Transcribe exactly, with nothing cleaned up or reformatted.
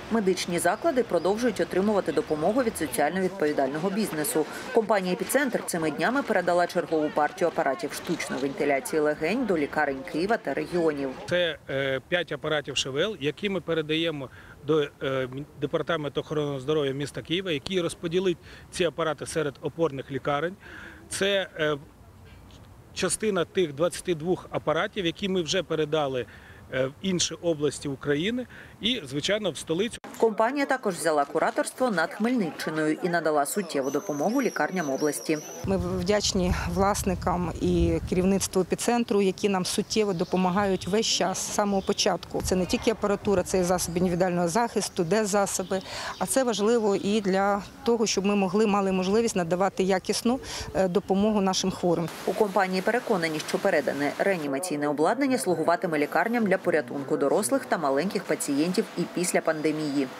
Медичні заклади продовжують отримувати допомогу від соціально відповідального бізнесу. Компанія «Епіцентр» цими днями передала чергову партію апаратів штучної вентиляції легень до лікарень Києва та регіонів. Це п'ять апаратів ШВЛ, які ми передаємо до Департаменту охорони здоров'я міста Києва, який розподілить ці апарати серед опорних лікарень. Це частина тих двадцяти двох апаратів, які ми вже передали в інші області України і, звичайно, в столицю. Компанія також взяла кураторство над Хмельниччиною і надала суттєву допомогу лікарням області. Ми вдячні власникам і керівництву «Епіцентру», які нам суттєво допомагають весь час, з самого початку. Це не тільки апаратура, це і засоби індивідуального захисту, деззасоби, а це важливо і для того, щоб ми могли, мали можливість надавати якісну допомогу нашим хворим. У компанії переконані, що передане реанімаційне обладнання слугуватиме лікарням для порятунку дорослих та маленьких пацієнтів і після пандемії.